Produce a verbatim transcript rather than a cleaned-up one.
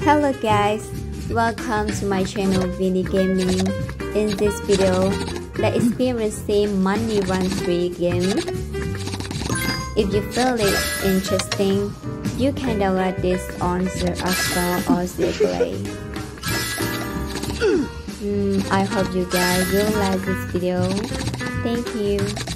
Hello guys, welcome to my channel Vinny Gaming. In this video, let's experience the money run three game. If you feel it interesting, you can download this on the App Store or the Play. Mm, I hope you guys will like this video. Thank you.